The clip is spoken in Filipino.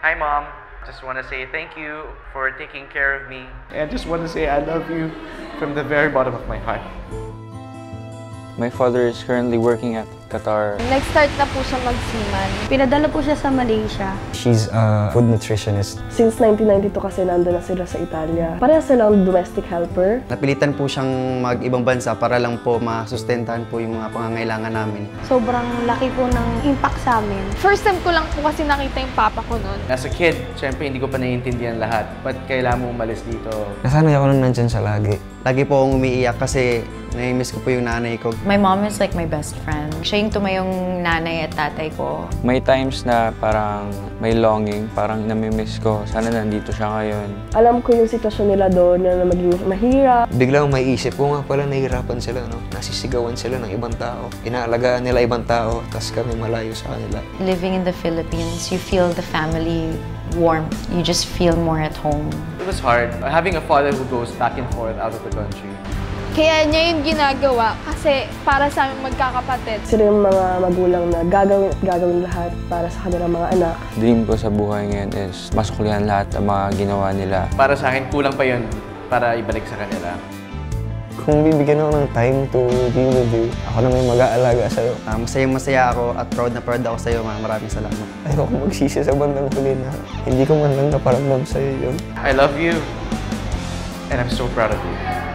Hi, Mom. Just want to say thank you for taking care of me. And I just want to say I love you from the very bottom of my heart. My father is currently working at Qatar. Nag-start na po siya magsiman. Pinadala po siya sa Malaysia. She's a food nutritionist. Since 1992 kasi nandun na sila sa Italia. Parehas silang domestic helper. Napilitan po siyang mag-ibang bansa para lang po masustentahan po yung mga pangangailangan namin. Sobrang laki po ng impact sa amin. First time ko lang po kasi nakita yung papa ko noon. As a kid, syempre hindi ko pa naiintindihan lahat. Ba't kailangan mo umalis dito? Nasanay ako nung nandyan siya lagi. Lagi po akong umiiyak kasi nai-miss ko po yung nanay ko. My mom is like my best friend. Siya yung tumayong nanay at tatay ko. May times na parang may longing, parang namimiss ko. Sana nandito siya ngayon. Alam ko yung sitwasyon nila doon na maging mahirap. Biglang may isip ko nga pala nahihirapan sila, no? Nasisigawan sila ng ibang tao. Inaalagaan nila ibang tao, tas kami malayo sa kanila. Living in the Philippines, you feel the family warmth. You just feel more at home. It was hard. Having a father who goes back and forth out of the country. Kaya niya yung ginagawa kasi para sa aming magkakapatid. Sila yung mga magulang na gagawin lahat para sa kanilang mga anak. Dream ko sa buhay ngayon is masuklihan lahat ng mga ginawa nila. Para sa akin, kulang pa yun para ibalik sa kanila. Kung bibigyan ako ng time to be with you, ako na may mag-aalaga sa'yo. Masayang-masaya ako at proud na proud ako sa'yo. Maraming salamat. Ayoko magsisi sa bandang huli na hindi ko man lang naparamdam sa'yo yun. I love you, and I'm so proud of you.